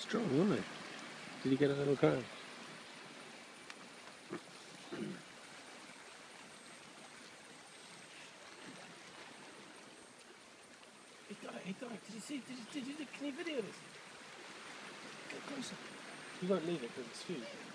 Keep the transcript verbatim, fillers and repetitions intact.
Strong, wasn't he? Did he get a little crown? He got it, he got it. Did you see? Did you, did you, can you video this? Get closer. You won't leave it because it's food.